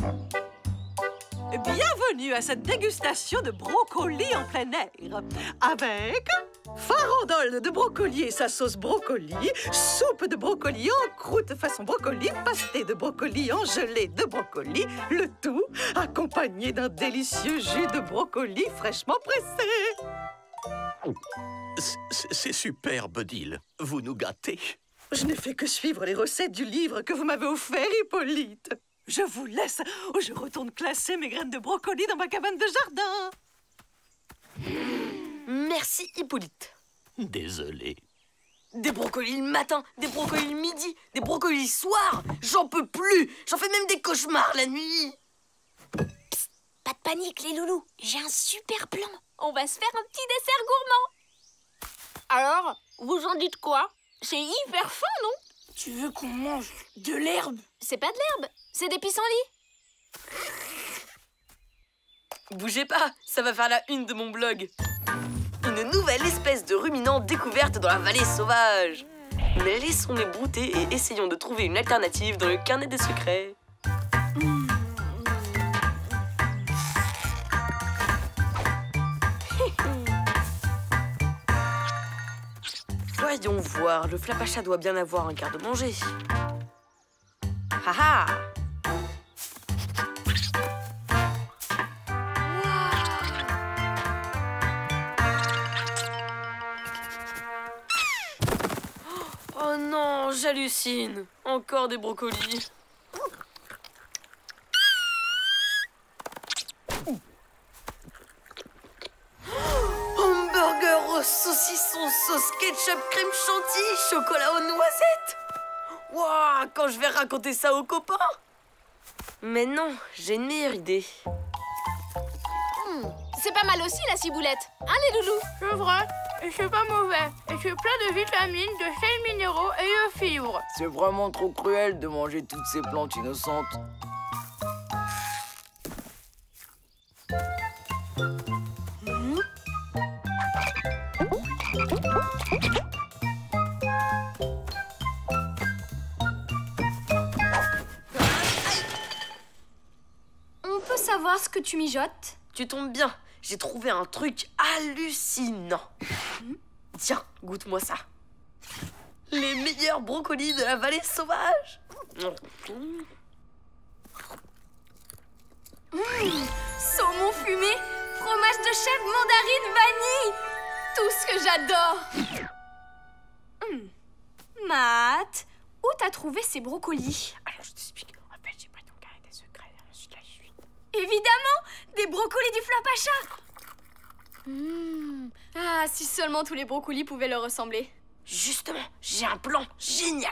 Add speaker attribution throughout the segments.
Speaker 1: Bienvenue à cette dégustation de brocoli en plein air. Avec farandole de brocoli et sa sauce brocoli, soupe de brocoli en croûte façon brocoli, pasté de brocoli en gelée de brocoli, le tout accompagné d'un délicieux jus de brocoli fraîchement pressé.
Speaker 2: C'est superbe, Odile. Vous nous gâtez.
Speaker 1: Je n'ai fait que suivre les recettes du livre que vous m'avez offert, Hippolyte. Je vous laisse ou je retourne classer mes graines de brocoli dans ma cabane de jardin.
Speaker 3: Merci, Hippolyte.
Speaker 2: Désolé.
Speaker 3: Des brocolis le matin, des brocolis le midi, des brocolis le soir. J'en peux plus. J'en fais même des cauchemars la nuit.
Speaker 4: Psst, pas de panique, les loulous. J'ai un super plan. On va se faire un petit dessert gourmand. Alors, vous en dites quoi? C'est hyper fin, non?
Speaker 5: Tu veux qu'on mange de l'herbe?
Speaker 4: C'est pas de l'herbe, c'est des pissenlits.
Speaker 3: Bougez pas, ça va faire la une de mon blog. Une nouvelle espèce de ruminant découverte dans la vallée sauvage. Mais laissons-les brouter et essayons de trouver une alternative dans le carnet des secrets. Voyons voir, le flapacha doit bien avoir un garde-manger. Haha! Oh non, j'hallucine. Encore des brocolis. Hamburger au saucisson, sauce ketchup, crème chantilly, chocolat aux noisettes. Waouh, quand je vais raconter ça aux copains. Mais non, j'ai une meilleure idée.
Speaker 4: C'est pas mal aussi, la ciboulette. Hein, les loulous?
Speaker 5: C'est vrai, et c'est pas mauvais. Et c'est plein de vitamines, de sels minéraux et de fibres.
Speaker 6: C'est vraiment trop cruel de manger toutes ces plantes innocentes.
Speaker 4: On peut savoir ce que tu mijotes?
Speaker 3: Tu tombes bien, j'ai trouvé un truc hallucinant. Tiens, goûte-moi ça. Les meilleurs brocolis de la vallée sauvage.
Speaker 4: Saumon fumé, fromage de chèvre, mandarine, vanille. Tout ce que j'adore. Matt, où t'as trouvé ces brocolis?
Speaker 5: Alors je t'explique. En fait, j'ai pris ton carnet des secrets et ensuite là, je suis.
Speaker 4: Évidemment, des brocolis du flapacha. Ah, si seulement tous les brocolis pouvaient leur ressembler.
Speaker 3: Justement, j'ai un plan génial.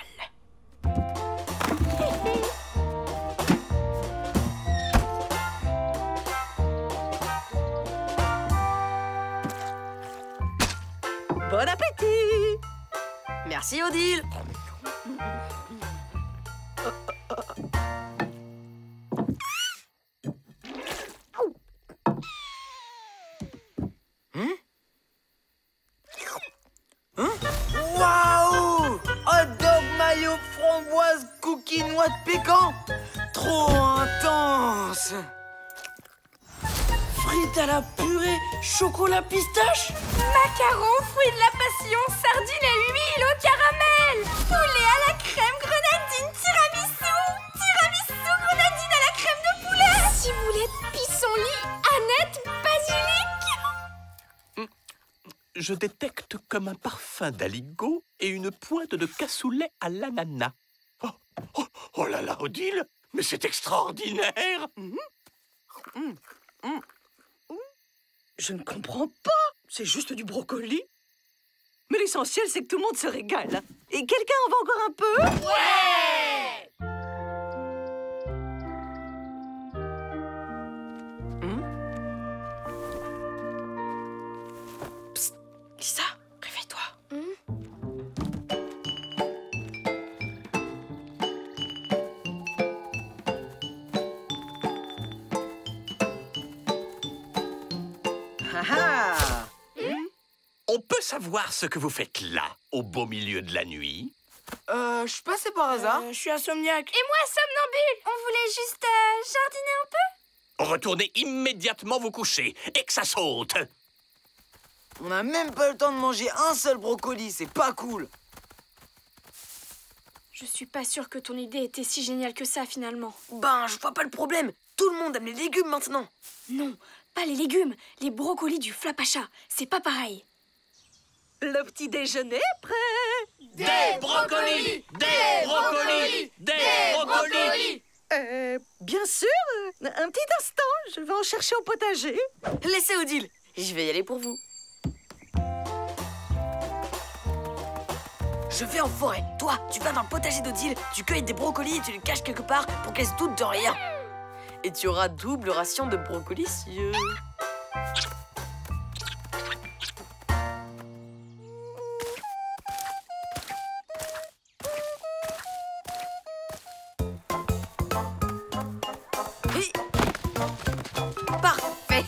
Speaker 1: Bon appétit!
Speaker 3: Merci, Odile.
Speaker 6: Waouh! Hot dog mayo framboise cookie noix de pécan. Trop intense. Frites à la purée chocolat pistache.
Speaker 4: Macarons, fruits de la passion, sardines à l'huile au caramel. Poulet à la crème, grenadine, tiramisu. Tiramisu, grenadine à la crème de poulet. Ciboulette, pissenlit, aneth, basilic.
Speaker 2: Je détecte comme un parfum d'aligot et une pointe de cassoulet à l'ananas. Oh là là, Odile, mais c'est extraordinaire!
Speaker 1: Je ne comprends pas. C'est juste du brocoli. Mais l'essentiel, c'est que tout le monde se régale. Et quelqu'un en veut encore un peu?
Speaker 5: Ouais!
Speaker 3: Psst, Lisa, réveille-toi.
Speaker 2: On peut savoir ce que vous faites là, au beau milieu de la nuit?
Speaker 6: Je suis passé par hasard.
Speaker 5: Je suis insomniaque.
Speaker 4: Et moi, somnambule. On voulait juste jardiner un peu.
Speaker 2: Retournez immédiatement vous coucher et que ça saute.
Speaker 6: On n'a même pas le temps de manger un seul brocoli, c'est pas cool.
Speaker 4: Je suis pas sûre que ton idée était si géniale que ça, finalement.
Speaker 3: Ben, je vois pas le problème. Tout le monde aime les légumes maintenant.
Speaker 4: Non, pas les légumes, les brocolis du Flapacha. C'est pas pareil.
Speaker 1: Le petit déjeuner est prêt.
Speaker 2: Des brocolis! Des brocolis! Des brocolis!
Speaker 1: Bien sûr. Un petit instant, je vais en chercher au potager.
Speaker 3: Laissez Odile. Je vais y aller pour vous. Je vais en forêt. Toi, tu vas dans le potager d'Odile, tu cueilles des brocolis et tu les caches quelque part pour qu'elle se doute de rien. Et tu auras double ration de brocolicieux. Et... Parfait.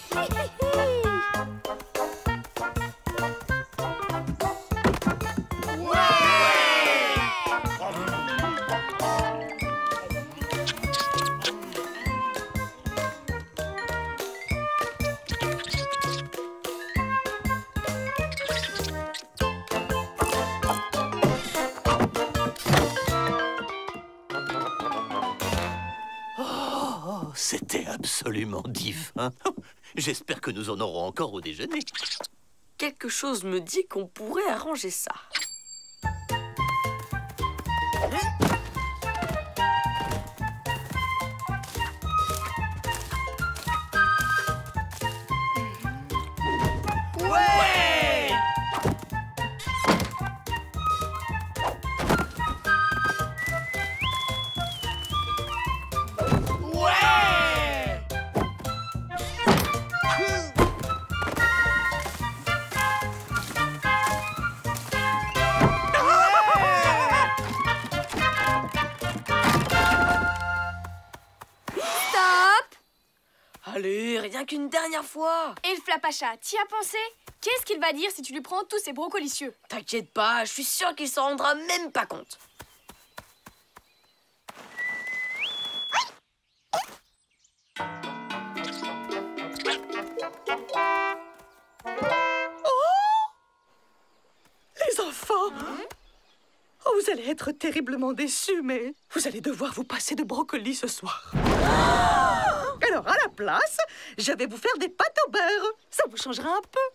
Speaker 2: C'était absolument divin. J'espère que nous en aurons encore au déjeuner.
Speaker 3: Quelque chose me dit qu'on pourrait arranger ça. Allez, rien qu'une dernière fois.
Speaker 4: Et le Flapacha, t'y as pensé? Qu'est-ce qu'il va dire si tu lui prends tous ces brocolicieux?
Speaker 3: T'inquiète pas, je suis sûre qu'il s'en rendra même pas compte.
Speaker 1: Les enfants, oh, vous allez être terriblement déçus, mais vous allez devoir vous passer de brocoli ce soir. Alors, à la place, je vais vous faire des pâtes au beurre. Ça vous changera un peu.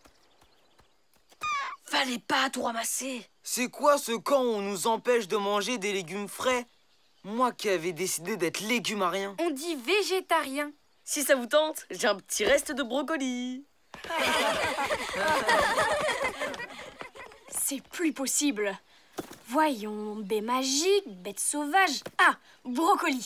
Speaker 3: Fallait pas tout ramasser.
Speaker 6: C'est quoi ce camp où on nous empêche de manger des légumes frais? Moi qui avais décidé d'être légumarien.
Speaker 4: On dit végétarien.
Speaker 3: Si ça vous tente, j'ai un petit reste de brocoli.
Speaker 4: C'est plus possible. Voyons, baie magique, bête sauvage. Ah, brocoli.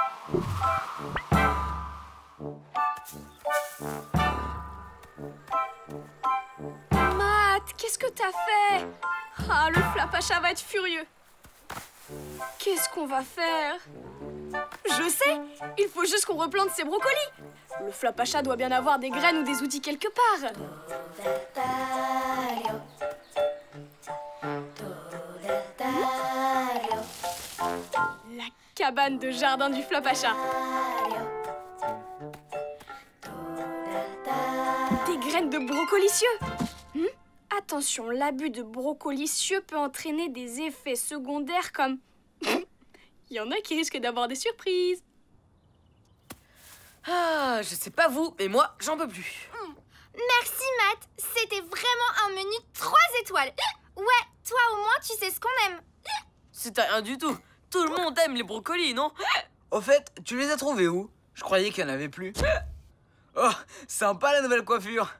Speaker 4: Matt, qu'est-ce que t'as fait? Ah, le Flapacha va être furieux. Qu'est-ce qu'on va faire? Je sais, il faut juste qu'on replante ces brocolis. Le Flapacha doit bien avoir des graines ou des outils quelque part. La cabane de jardin du Flapacha. Des graines de brocolicieux. Attention, l'abus de brocolicieux peut entraîner des effets secondaires comme... Il y en a qui risquent d'avoir des surprises.
Speaker 3: Ah, je sais pas vous, mais moi, j'en peux plus.
Speaker 4: Merci, Matt. C'était vraiment un menu 3 étoiles. Ouais, toi au moins, tu sais ce qu'on aime.
Speaker 3: C'était rien du tout. Tout le monde aime les brocolis, non?
Speaker 6: Au fait, tu les as trouvés où? Je croyais qu'il n'y en avait plus. Oh, sympa la nouvelle coiffure.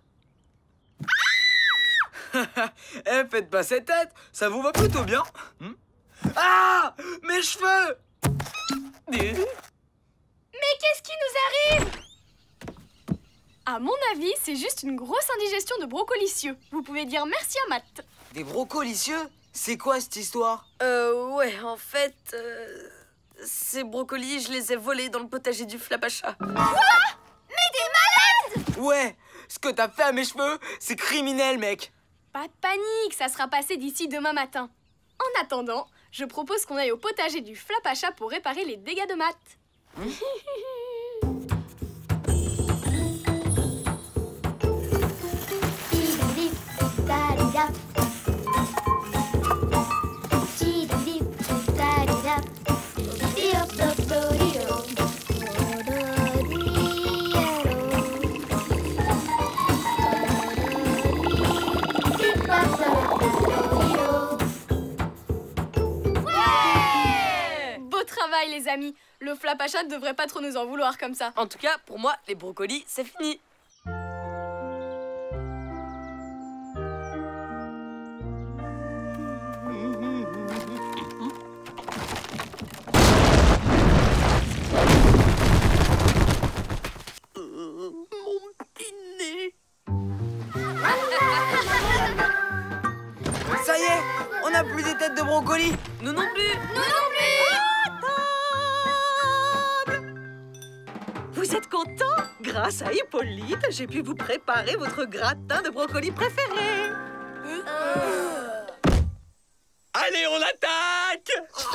Speaker 6: Eh, faites pas cette tête, ça vous va plutôt bien. Ah, mes cheveux!
Speaker 4: Mais qu'est-ce qui nous arrive? À mon avis, c'est juste une grosse indigestion de brocolicieux. Vous pouvez dire merci à Matt.
Speaker 6: Des brocolicieux? C'est quoi cette histoire?
Speaker 3: Ouais, en fait, ces brocolis, je les ai volés dans le potager du Flapacha.
Speaker 4: Quoi? Mais t'es malade!
Speaker 6: Ouais, ce que t'as fait à mes cheveux, c'est criminel, mec.
Speaker 4: Pas de panique, ça sera passé d'ici demain matin. En attendant, je propose qu'on aille au potager du Flapacha pour réparer les dégâts de Matt. Beau travail les amis, le Flapacha ne devrait pas trop nous en vouloir comme ça.
Speaker 3: En tout cas, pour moi, les brocolis, c'est fini.
Speaker 2: Mon petit nez.
Speaker 6: Ça y est, on n'a plus des têtes de brocolis.
Speaker 3: Nous non plus.
Speaker 1: Vous êtes content? Grâce à Hippolyte, j'ai pu vous préparer votre gratin de brocoli préféré.
Speaker 2: Allez, on attaque!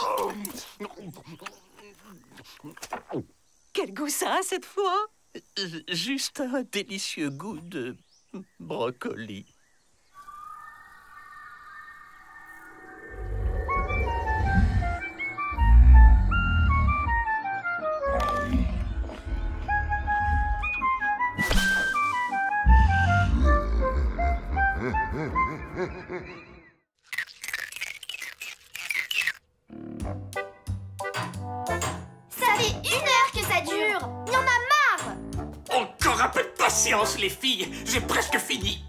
Speaker 1: Quel goût ça a cette fois?
Speaker 2: Juste un délicieux goût de brocoli.
Speaker 4: Ça fait 1 heure que ça dure. Il y en a marre.
Speaker 2: Encore un peu de patience, les filles. J'ai presque fini.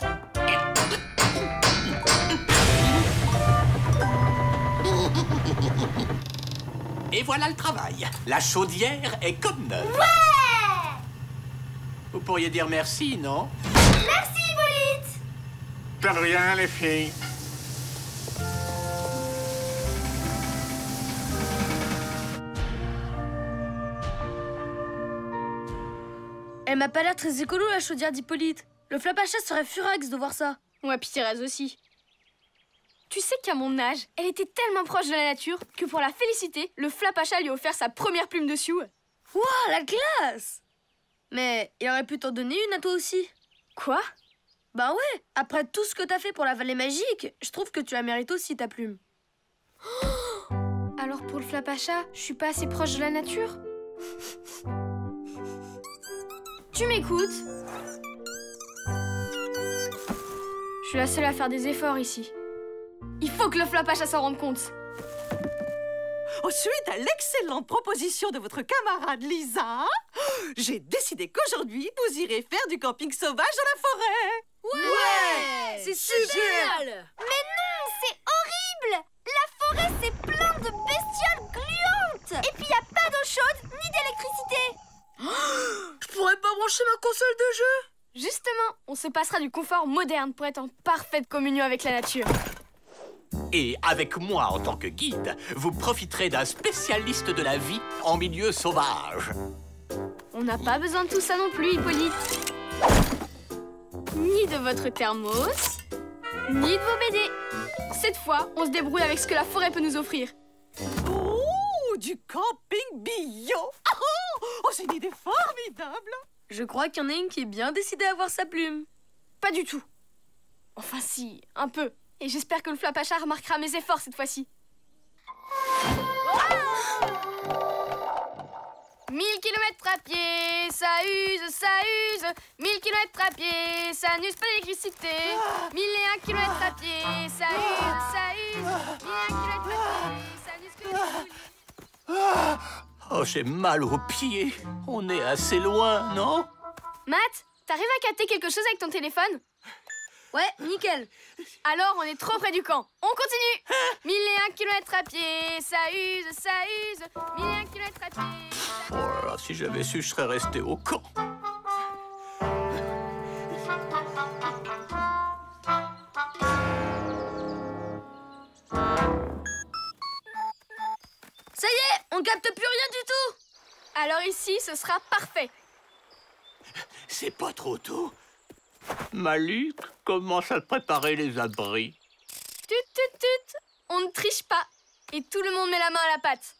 Speaker 2: Et voilà le travail. La chaudière est comme neuve.
Speaker 4: Ouais.
Speaker 2: Vous pourriez dire merci, non?
Speaker 4: Merci Hippolyte.
Speaker 2: De rien, les filles.
Speaker 7: Elle m'a pas l'air très écolo, la chaudière d'Hippolyte. Le Flapacha serait furax de voir ça.
Speaker 4: Ouais, puis Thérèse aussi. Tu sais qu'à mon âge, elle était tellement proche de la nature que pour la féliciter, le Flapacha lui a offert sa première plume de sioux.
Speaker 7: Wouah, la classe! Mais il aurait pu t'en donner une à toi aussi.
Speaker 4: Quoi?
Speaker 7: Bah ouais, après tout ce que t'as fait pour la vallée magique, je trouve que tu la mérites aussi, ta plume.
Speaker 4: Alors pour le Flapacha, je suis pas assez proche de la nature? Tu m'écoutes? Je suis la seule à faire des efforts ici. Il faut que le Flapacha s'en rende compte.
Speaker 1: Suite à l'excellente proposition de votre camarade Lisa, j'ai décidé qu'aujourd'hui, vous irez faire du camping sauvage dans la forêt.
Speaker 7: Ouais, c'est super!
Speaker 4: Mais non, c'est horrible! La forêt, c'est plein de bestioles gluantes! Et puis, y a pas d'eau chaude ni d'électricité!
Speaker 7: Je pourrais pas brancher ma console de jeu?
Speaker 4: Justement, on se passera du confort moderne pour être en parfaite communion avec la nature.
Speaker 2: Et avec moi en tant que guide, vous profiterez d'un spécialiste de la vie en milieu sauvage.
Speaker 4: On n'a pas besoin de tout ça non plus, Hippolyte. Ni de votre thermos, ni de vos BD. Cette fois, on se débrouille avec ce que la forêt peut nous offrir.
Speaker 1: Oh, du camping bio. Oh, c'est une idée formidable.
Speaker 7: Je crois qu'il y en a une qui est bien décidée à avoir sa plume.
Speaker 4: Pas du tout. Enfin si, un peu. Et j'espère que le Flapacha remarquera mes efforts cette fois-ci. 1000 km à pied, ça use, ça use. 1000 km à pied, ça n'use pas d'électricité. 1001 km à pied, ça use, ça use. 1001 km à pied, ça n'use que d'électricité.
Speaker 2: Oh, j'ai mal aux pieds. On est assez loin, non?
Speaker 4: Matt, t'arrives à capter quelque chose avec ton téléphone?
Speaker 7: Ouais, nickel.
Speaker 4: Alors, on est trop près du camp. On continue. 1001 km à pied, ça use, ça use. 1001 km à pied.
Speaker 2: Oh là là, si j'avais su, je serais resté au camp.
Speaker 7: Ça y est, on capte plus rien du tout.
Speaker 4: Alors ici, ce sera parfait.
Speaker 2: C'est pas trop tôt. Malik commence à préparer les abris.
Speaker 4: Tut, tut, tut. On ne triche pas. Et tout le monde met la main à la pâte.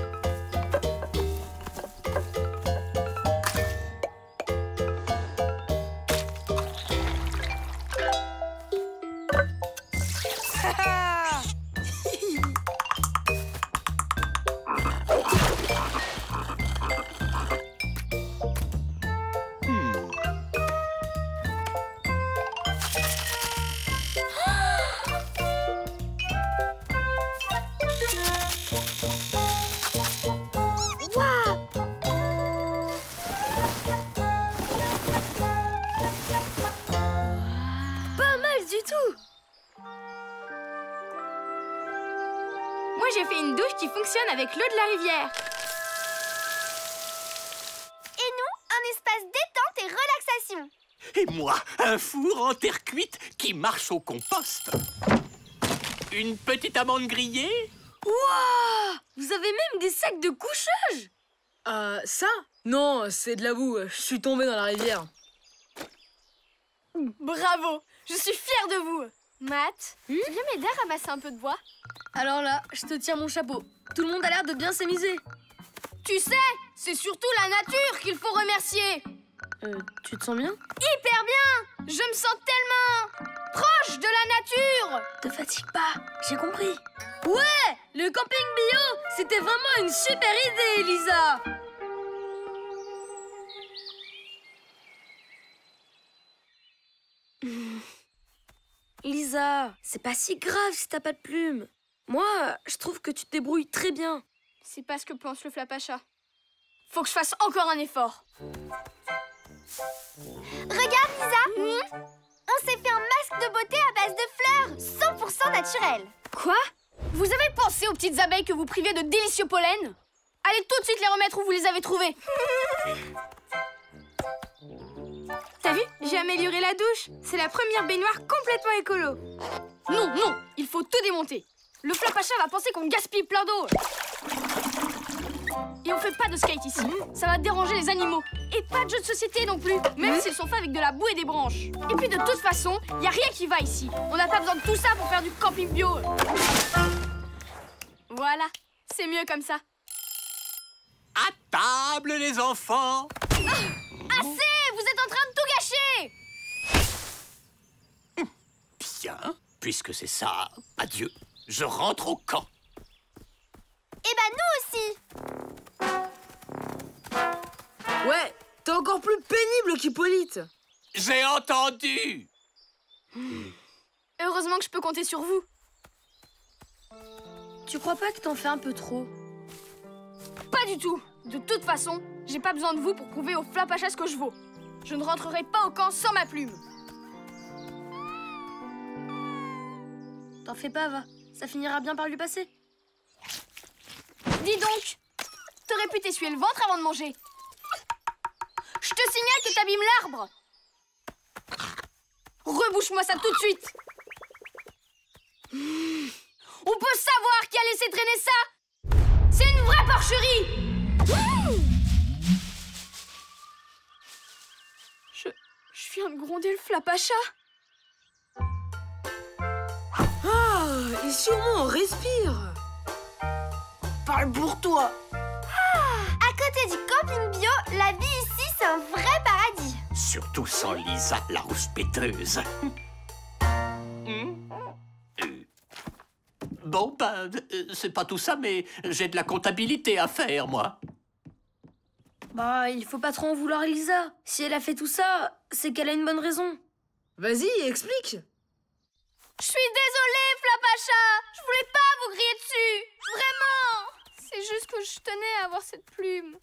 Speaker 4: Moi, j'ai fait une douche qui fonctionne avec l'eau de la rivière.
Speaker 8: Et nous, un espace détente et relaxation.
Speaker 2: Et moi, un four en terre cuite qui marche au compost. Une petite amande grillée.
Speaker 7: Waouh! Vous avez même des sacs de couchage!
Speaker 9: Ça? Non, c'est de la boue. Je suis tombé dans la rivière.
Speaker 4: Bravo! Je suis fière de vous. Matt, tu viens m'aider à ramasser un peu de bois?
Speaker 7: Alors là, je te tire mon chapeau. Tout le monde a l'air de bien s'amuser.
Speaker 4: Tu sais, c'est surtout la nature qu'il faut remercier.
Speaker 7: Tu te sens bien?
Speaker 4: Hyper bien! Je me sens tellement proche de la nature!
Speaker 7: Te fatigue pas, j'ai compris. Ouais! Le camping bio, c'était vraiment une super idée, Elisa! Lisa, c'est pas si grave si t'as pas de plumes. Moi, je trouve que tu te débrouilles très bien.
Speaker 4: C'est pas ce que pense le Flapacha. Faut que je fasse encore un effort.
Speaker 8: Regarde, Lisa. On s'est fait un masque de beauté à base de fleurs, 100% naturel.
Speaker 4: Quoi? Vous avez pensé aux petites abeilles que vous priviez de délicieux pollen? Allez tout de suite les remettre où vous les avez trouvées. T'as vu? J'ai amélioré la douche. C'est la première baignoire complètement écolo. Non, non, il faut tout démonter. Le Flapacha va penser qu'on gaspille plein d'eau. Et on fait pas de skate ici. Ça va déranger les animaux. Et pas de jeux de société non plus, même s'ils sont faits avec de la boue et des branches. Et puis de toute façon, y a rien qui va ici. On n'a pas besoin de tout ça pour faire du camping bio. Voilà, c'est mieux comme ça.
Speaker 2: À table, les enfants.
Speaker 4: Assez! Vous êtes en train de tout gâcher!
Speaker 2: Bien, puisque c'est ça, adieu. Je rentre au camp.
Speaker 8: Eh ben, nous aussi.
Speaker 9: Ouais, t'es encore plus pénible qu'Hippolyte.
Speaker 2: J'ai entendu.
Speaker 4: Heureusement que je peux compter sur vous.
Speaker 7: Tu crois pas que t'en fais un peu trop?
Speaker 4: Pas du tout. De toute façon, j'ai pas besoin de vous pour prouver au Flapacha ce que je vaux. Je ne rentrerai pas au camp sans ma plume.
Speaker 7: T'en fais pas, va. Ça finira bien par lui passer.
Speaker 4: Dis donc, t'aurais pu t'essuyer le ventre avant de manger. Je te signale que t'abîmes l'arbre. Rebouche-moi ça tout de suite. On peut savoir qui a laissé traîner ça. C'est une vraie porcherie. Je viens de gronder le Flapacha.
Speaker 9: Ah, et sûrement on respire.
Speaker 6: Parle pour toi.
Speaker 8: À côté du camping bio, la vie ici, c'est un vrai paradis.
Speaker 2: Surtout sans Lisa, la rouspéteuse. Bon, ben, c'est pas tout ça, mais j'ai de la comptabilité à faire, moi.
Speaker 7: Bah, il faut pas trop en vouloir Elisa. Si elle a fait tout ça, c'est qu'elle a une bonne raison.
Speaker 9: Vas-y, explique.
Speaker 4: Je suis désolée, Flapacha. Je voulais pas vous griller dessus. Vraiment. C'est juste que je tenais à avoir cette plume.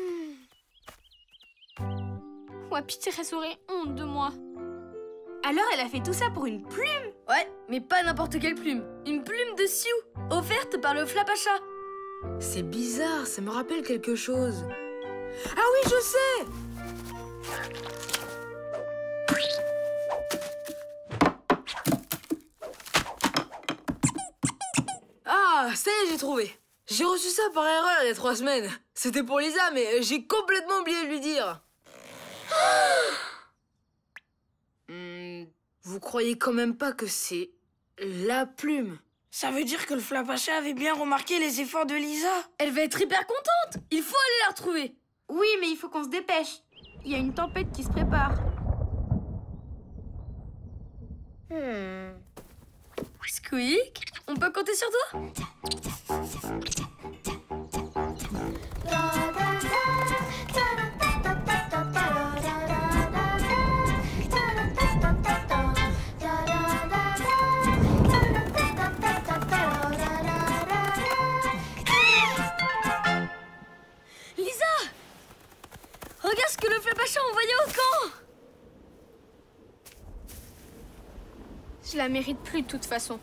Speaker 4: Wapi Thérèse aurait honte de moi. Alors elle a fait tout ça pour une plume?
Speaker 7: Ouais, mais pas n'importe quelle plume. Une plume de Sioux, offerte par le Flapacha.
Speaker 9: C'est bizarre, ça me rappelle quelque chose. Ah oui, je sais! Ah, ça y est, j'ai trouvé. J'ai reçu ça par erreur il y a 3 semaines. C'était pour Lisa, mais j'ai complètement oublié de lui dire. Vous croyez quand même pas que c'est la plume?
Speaker 5: Ça veut dire que le Flapacha avait bien remarqué les efforts de Lisa.
Speaker 7: Elle va être hyper contente. Il faut aller la retrouver.
Speaker 5: Oui, mais il faut qu'on se dépêche. Il y a une tempête qui se prépare.
Speaker 7: Squeak, on peut compter sur toi? Lisa! Regarde ce que le Flapacha a envoyé au camp!
Speaker 5: Je la mérite plus de toute façon.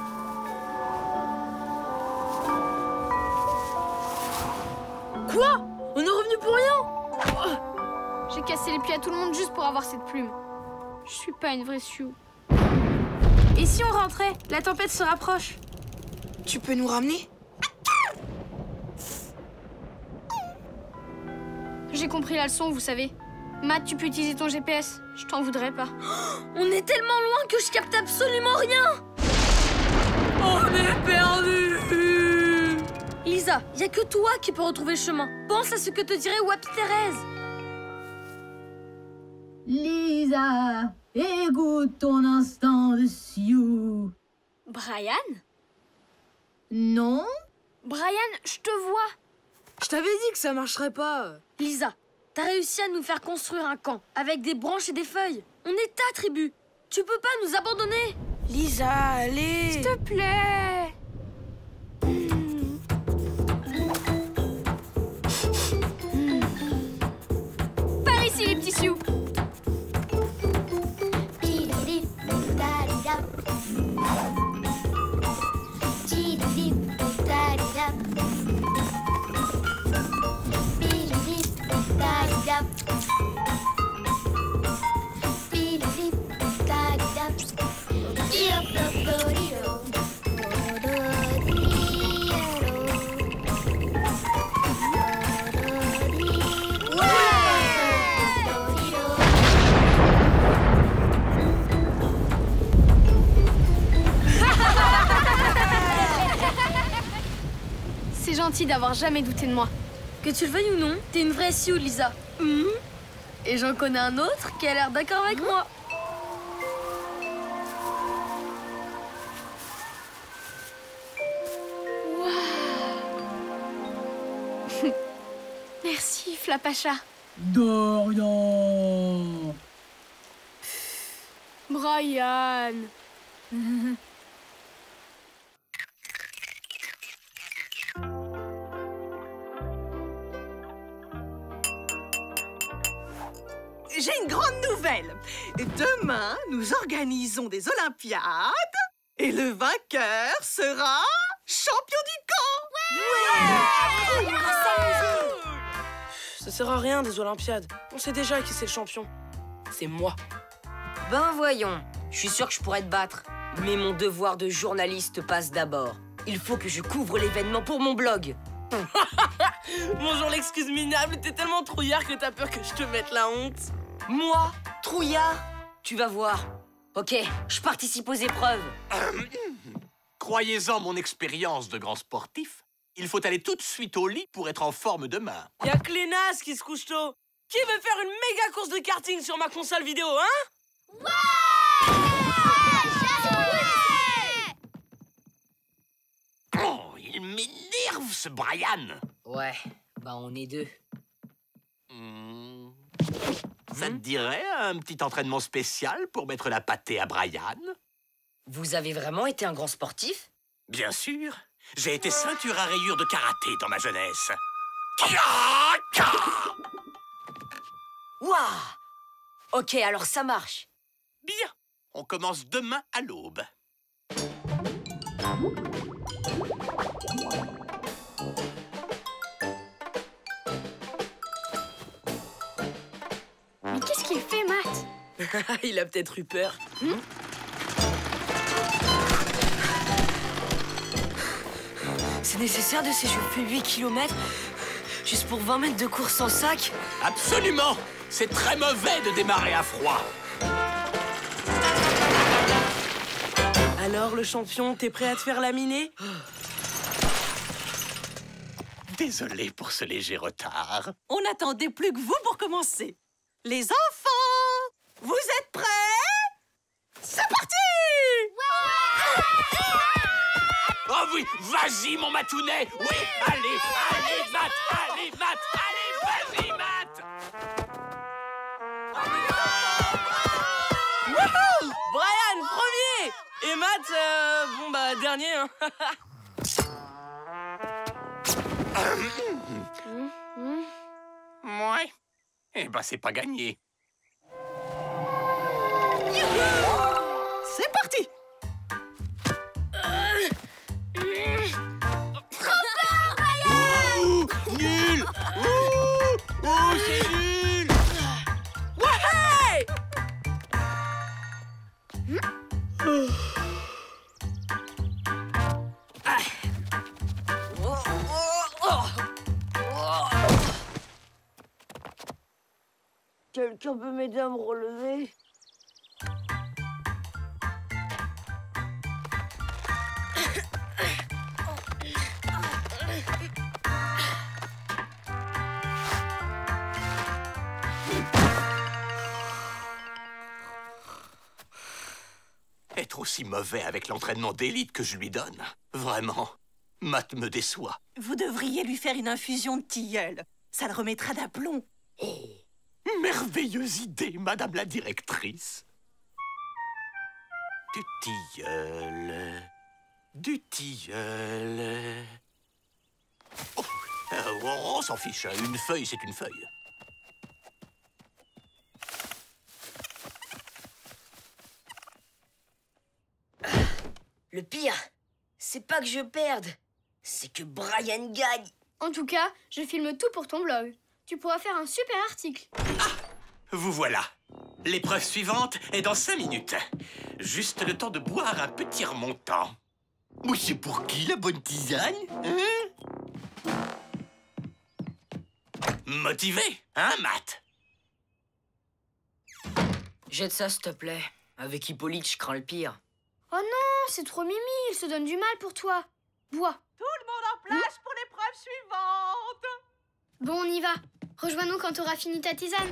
Speaker 7: Quoi? On est revenu pour rien?
Speaker 5: J'ai cassé les pieds à tout le monde juste pour avoir cette plume. Je suis pas une vraie Sioux. Et si on rentrait? La tempête se rapproche.
Speaker 9: Tu peux nous ramener?
Speaker 5: J'ai compris la leçon, vous savez. Matt, tu peux utiliser ton GPS. Je t'en voudrais pas.
Speaker 7: On est tellement loin que je capte absolument rien! On est perdu! Lisa, y a que toi qui peux retrouver le chemin. Pense à ce que te dirait Wappy Thérèse.
Speaker 10: Lisa, écoute ton instant de Sioux.
Speaker 5: Brian?
Speaker 10: Non?
Speaker 5: Brian, je te vois.
Speaker 9: Je t'avais dit que ça marcherait pas.
Speaker 7: Lisa, t'as réussi à nous faire construire un camp avec des branches et des feuilles. On est ta tribu. Tu peux pas nous abandonner.
Speaker 9: Lisa, allez!
Speaker 5: S'il te plaît. Par ici, les petits Sioux. C'est gentil d'avoir jamais douté de moi.
Speaker 7: Que tu le veuilles ou non, t'es une vraie Sioux, Lisa. Et j'en connais un autre qui a l'air d'accord avec moi.
Speaker 5: Merci, Flapacha.
Speaker 10: Dorian.
Speaker 5: Brian.
Speaker 1: J'ai une grande nouvelle. Demain, nous organisons des Olympiades et le vainqueur sera champion du camp.
Speaker 9: Ça sert à rien des Olympiades. On sait déjà qui c'est le champion. C'est moi.
Speaker 3: Ben voyons, je suis sûr que je pourrais te battre. Mais mon devoir de journaliste passe d'abord. Il faut que je couvre l'événement pour mon blog.
Speaker 9: Bonjour l'excuse minable, t'es tellement trouillard que t'as peur que je te mette la honte.
Speaker 3: Moi, trouillard? Tu vas voir. Ok, je participe aux épreuves.
Speaker 2: Croyez-en mon expérience de grand sportif, il faut aller tout de suite au lit pour être en forme demain.
Speaker 9: Y'a que les nazes qui se couchent tôt. Qui veut faire une méga course de karting sur ma console vidéo, hein?
Speaker 2: Oh, il m'énerve ce Brian.
Speaker 3: Ouais, bah on est deux.
Speaker 2: Ça te dirait un petit entraînement spécial pour mettre la pâtée à Brian?
Speaker 3: Vous avez vraiment été un grand sportif?
Speaker 2: Bien sûr. J'ai été ceinture à rayures de karaté dans ma jeunesse.
Speaker 3: Waouh! Ok, alors ça marche.
Speaker 2: Bien. On commence demain à l'aube.
Speaker 5: Mais qu'est-ce qu'il fait, Matt?
Speaker 9: Il a peut-être eu peur. C'est nécessaire de s'échauffer 8 km juste pour 20 mètres de course en sac?
Speaker 2: Absolument. C'est très mauvais de démarrer à froid.
Speaker 3: Alors, le champion, t'es prêt à te faire laminer?
Speaker 2: Désolé pour ce léger retard.
Speaker 1: On n'attendait plus que vous pour commencer. Les enfants, vous êtes prêts? C'est parti!
Speaker 2: Oh oui, vas-y, mon matounet! Oui, allez, allez, Matt! Allez, Matt! Allez, vas-y, Matt!
Speaker 3: Wouhou! Brian, premier! Et Matt, bon bah, dernier, hein.
Speaker 2: Ouais. Eh ben, c'est pas gagné.
Speaker 1: C'est parti!
Speaker 2: Ouh, nul! Ouh, c'est nul!
Speaker 3: Ouais!
Speaker 7: Quelqu'un peut m'aider à me relever?
Speaker 2: Être aussi mauvais avec l'entraînement d'élite que je lui donne. Vraiment, Matt me déçoit.
Speaker 1: Vous devriez lui faire une infusion de tilleul. Ça le remettra d'aplomb.
Speaker 2: Merveilleuse idée, madame la directrice. Du tilleul. Du tilleul. Oh, on s'en fiche, une feuille, c'est une feuille.
Speaker 7: Le pire, c'est pas que je perde, c'est que Brian gagne.
Speaker 5: En tout cas, je filme tout pour ton blog. Tu pourras faire un super article.
Speaker 2: Vous voilà. L'épreuve suivante est dans 5 minutes. Juste le temps de boire un petit remontant. Oui, c'est pour qui la bonne tisane, hein? Motivé, hein, Matt?
Speaker 7: Jette ça, s'il te plaît. Avec Hippolyte, je crains le pire.
Speaker 5: Oh non, c'est trop Mimi, il se donne du mal pour toi. Bois.
Speaker 1: Tout le monde en place pour l'épreuve suivante.
Speaker 5: Bon, on y va. Rejoins-nous quand t'auras fini ta tisane.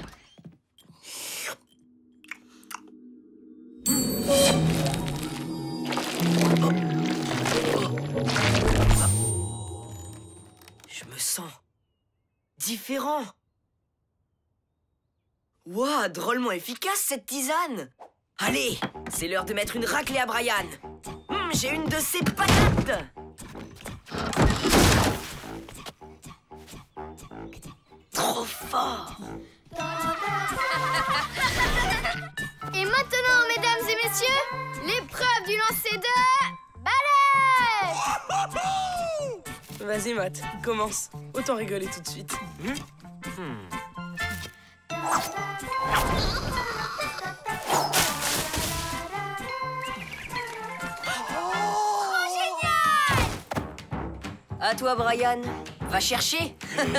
Speaker 7: Je me sens différent. Ouah, drôlement efficace cette tisane. Allez, c'est l'heure de mettre une raclée à Brian. J'ai une de ces patates. Trop fort.
Speaker 5: Et maintenant, mesdames et messieurs, l'épreuve du lancer de balai.
Speaker 3: Vas-y, Matt, commence. Autant rigoler tout de suite.
Speaker 7: À toi, Brian. Va chercher.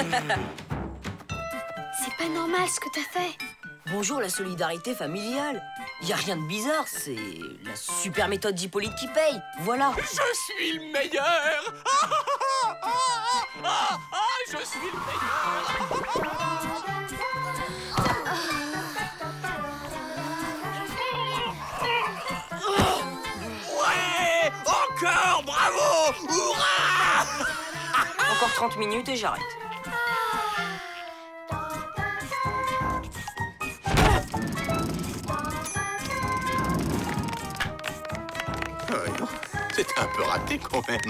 Speaker 5: C'est pas normal ce que t'as fait.
Speaker 7: Bonjour la solidarité familiale. Y a rien de bizarre, c'est la super méthode d'Hippolyte qui paye. Voilà.
Speaker 2: Je suis le meilleur. Je suis le meilleur. Ouais, encore, bravo, hurrah.
Speaker 7: Encore 30 minutes et j'arrête.
Speaker 2: Non, c'était un peu raté quand même.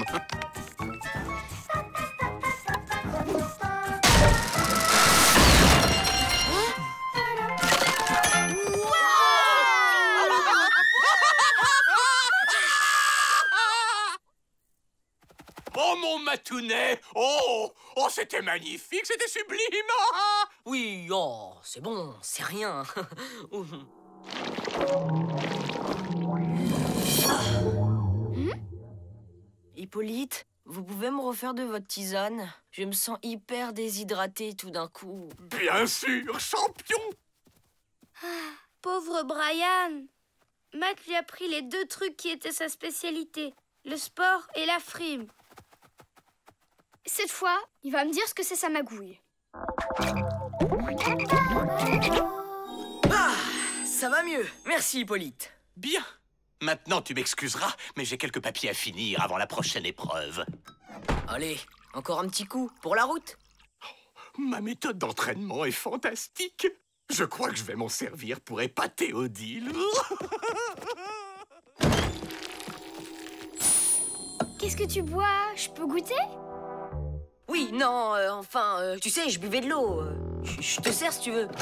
Speaker 2: Oh, mon matounet! Oh, c'était magnifique, c'était sublime!
Speaker 7: Oui, oh, c'est bon, c'est rien. Hippolyte, vous pouvez me refaire de votre tisane? Je me sens hyper déshydratée tout d'un coup.
Speaker 2: Bien sûr, champion!
Speaker 5: Pauvre Brian.
Speaker 7: Matt lui a pris les 2 trucs qui étaient sa spécialité, le sport et la frime.
Speaker 5: Cette fois, il va me dire ce que c'est sa magouille.
Speaker 3: Ah, ça va mieux. Merci, Hippolyte.
Speaker 2: Bien. Maintenant, tu m'excuseras, mais j'ai quelques papiers à finir avant la prochaine épreuve.
Speaker 3: Allez, encore un petit coup pour la route.
Speaker 2: Ma méthode d'entraînement est fantastique. Je crois que je vais m'en servir pour épater Odile.
Speaker 5: Qu'est-ce que tu bois? Je peux goûter?
Speaker 3: Oui, non, tu sais, je buvais de l'eau. Je te sers si tu veux.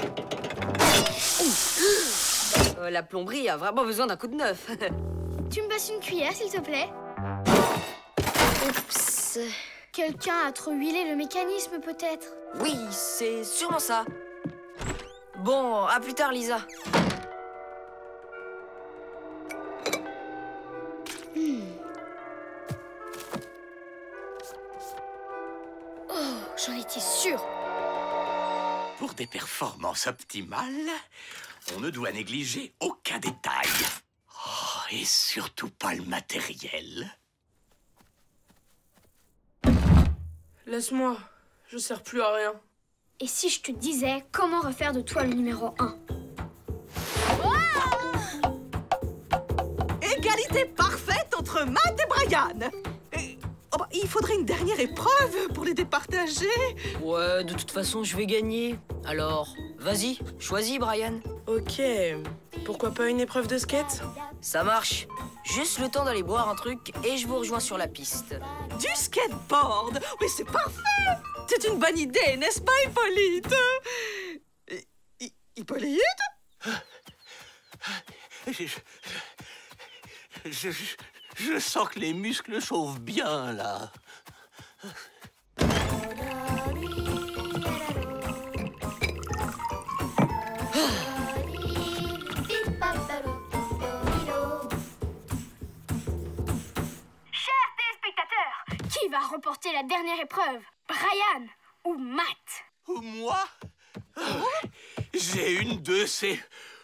Speaker 3: La plomberie a vraiment besoin d'un coup de neuf.
Speaker 5: Tu me passes une cuillère, s'il te plaît?
Speaker 7: Oups.
Speaker 5: Quelqu'un a trop huilé le mécanisme, peut-être?
Speaker 3: Oui, c'est sûrement ça. Bon, à plus tard, Lisa.
Speaker 5: Oh, j'en étais sûre.
Speaker 2: Pour des performances optimales, on ne doit négliger aucun détail. Oh, et surtout pas le matériel.
Speaker 9: Laisse-moi, je sers plus à rien.
Speaker 5: Et si je te disais comment refaire de toi le numéro 1?
Speaker 1: Égalité parfaite entre Matt et Brian. Il faudrait une dernière épreuve pour les départager.
Speaker 3: Ouais, de toute façon, je vais gagner. Alors, vas-y, choisis, Brian.
Speaker 9: Ok, pourquoi pas une épreuve de skate?
Speaker 3: Ça marche. Juste le temps d'aller boire un truc et je vous rejoins sur la piste.
Speaker 1: Du skateboard. Mais c'est parfait. C'est une bonne idée, n'est-ce pas, Hippolyte? Hippolyte?
Speaker 2: Je sens que les muscles chauffent bien, là.
Speaker 5: Qui va remporter la dernière épreuve? Brian ou Matt?
Speaker 2: Ou moi? J'ai une de ces...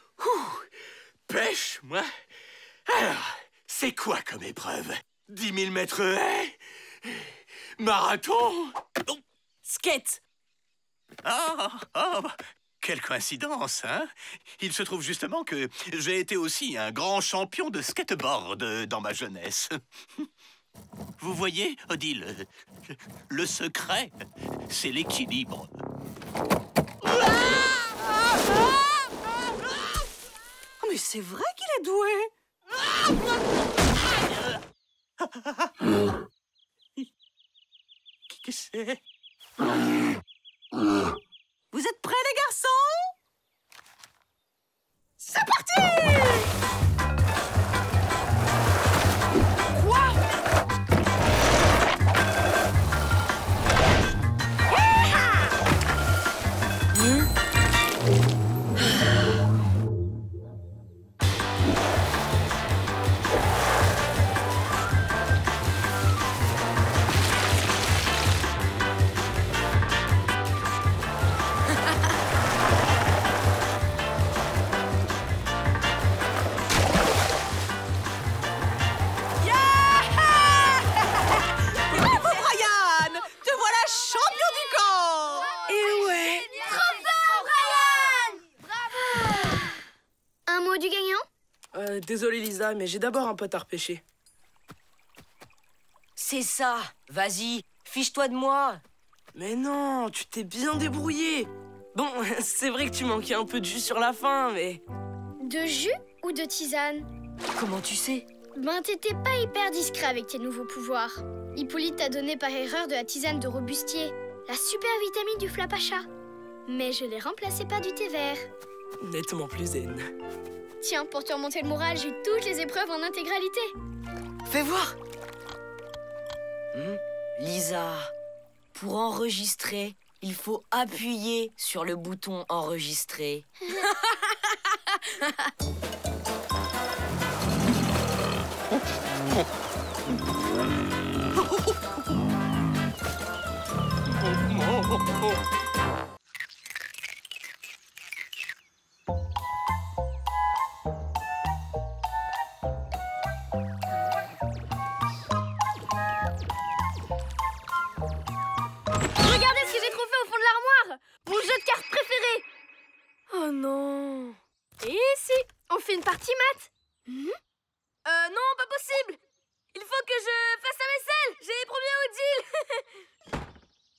Speaker 2: pêche, moi. Alors, c'est quoi comme épreuve? 10 000 mètres haies? Marathon?
Speaker 3: Skate.
Speaker 2: Quelle coïncidence, hein? Il se trouve justement que j'ai été aussi un grand champion de skateboard dans ma jeunesse. Vous voyez, Odile, le secret, c'est l'équilibre.
Speaker 1: Mais c'est vrai qu'il est doué.
Speaker 2: Qu'est-ce que c'est?
Speaker 1: Vous êtes prêts, les garçons? C'est parti!
Speaker 9: Désolé Lisa, mais j'ai d'abord un pote à repêcher.
Speaker 3: C'est ça. Vas-y, fiche-toi de moi.
Speaker 9: Mais non, tu t'es bien débrouillé. Bon, c'est vrai que tu manquais un peu de jus sur la fin, mais...
Speaker 5: De jus ou de tisane?
Speaker 3: Comment tu sais?
Speaker 5: Ben, t'étais pas hyper discret avec tes nouveaux pouvoirs. Hippolyte t'a donné par erreur de la tisane de robustier, la super vitamine du flapacha. Mais je l'ai remplacée par du thé vert.
Speaker 9: Nettement plus zen.
Speaker 5: Tiens, pour te remonter le moral, j'ai toutes les épreuves en intégralité.
Speaker 3: Fais voir. Lisa, pour enregistrer, il faut appuyer sur le bouton enregistrer.
Speaker 4: partie, Matt?
Speaker 7: Non, pas possible. Il faut que je fasse la vaisselle. J'ai promis à Odile.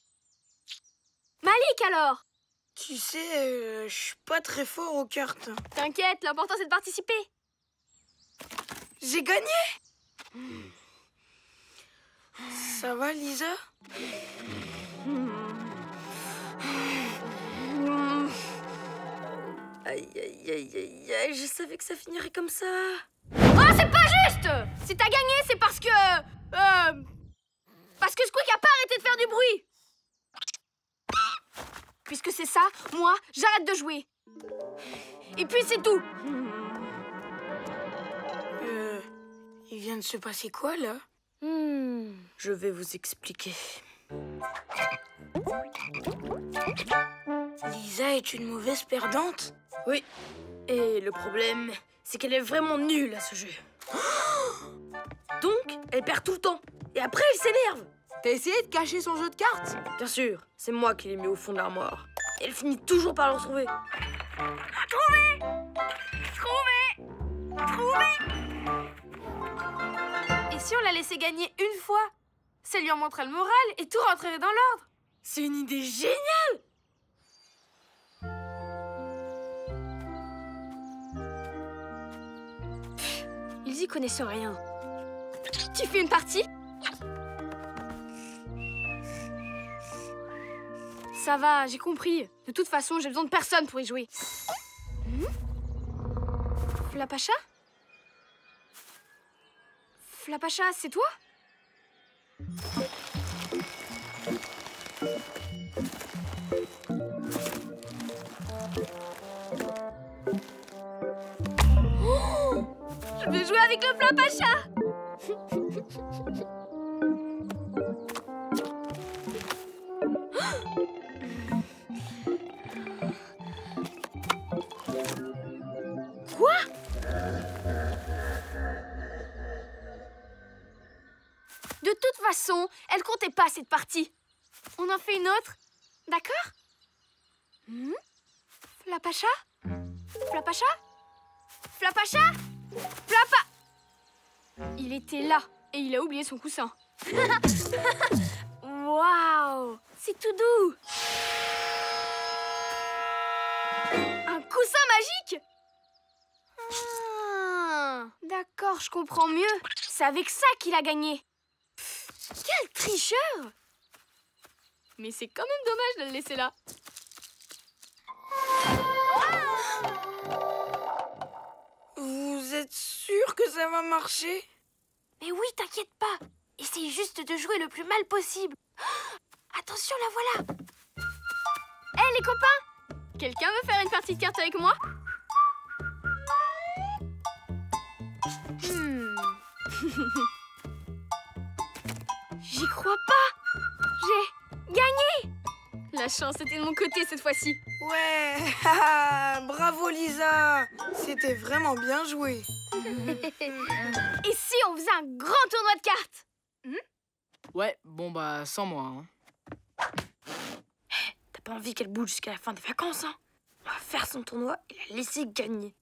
Speaker 4: Malik, alors?
Speaker 9: Tu sais, je suis pas très fort aux cartes.
Speaker 4: T'inquiète, l'important c'est de participer.
Speaker 9: J'ai gagné! Ça va, Lisa?
Speaker 3: Aïe, aïe, aïe, aïe, aïe, je savais que ça finirait comme ça.
Speaker 4: Oh, c'est pas juste! Si t'as gagné, c'est parce que... Parce que Squeak a pas arrêté de faire du bruit. Puisque c'est ça, moi, j'arrête de jouer. Et puis c'est tout.
Speaker 9: Il vient de se passer quoi, là?
Speaker 3: Je vais vous expliquer.
Speaker 9: Lisa est une mauvaise perdante?
Speaker 3: Oui. Et le problème, c'est qu'elle est vraiment nulle à ce jeu. Donc, elle perd tout le temps. Et après, elle s'énerve.
Speaker 9: T'as essayé de cacher son jeu de cartes?
Speaker 3: Bien sûr, c'est moi qui l'ai mis au fond de l'armoire. Et elle finit toujours par le retrouver.
Speaker 4: Et si on la laissait gagner une fois? Ça lui en montrerait le moral et tout rentrerait dans l'ordre.
Speaker 3: C'est une idée géniale!
Speaker 4: Ils y connaissent rien. Tu fais une partie? Ça va, j'ai compris. De toute façon, j'ai besoin de personne pour y jouer. Flapacha? Flapacha, c'est toi? Oh, je vais jouer avec le Flapacha! Quoi? De toute façon, elle comptait pas cette partie. On en fait une autre, d'accord? Flapacha? Flapacha? Flapacha? Il était là et il a oublié son coussin. Waouh! C'est tout doux! Un coussin magique? Ah, d'accord, je comprends mieux. C'est avec ça qu'il a gagné. Quel tricheur! Mais c'est quand même dommage de le laisser là.
Speaker 9: Vous êtes sûr que ça va marcher?
Speaker 4: Mais oui, t'inquiète pas. Essaye juste de jouer le plus mal possible. Attention, la voilà. Hé, les copains! Quelqu'un veut faire une partie de cartes avec moi? J'y crois pas! J'ai gagné! La chance était de mon côté cette fois-ci.
Speaker 9: Ouais! Bravo, Lisa! C'était vraiment bien joué.
Speaker 4: Et si on faisait un grand tournoi de cartes?
Speaker 9: Ouais, bon bah, sans moi. Hein.
Speaker 3: T'as pas envie qu'elle bouge jusqu'à la fin des vacances, hein? On va faire son tournoi et la laisser gagner.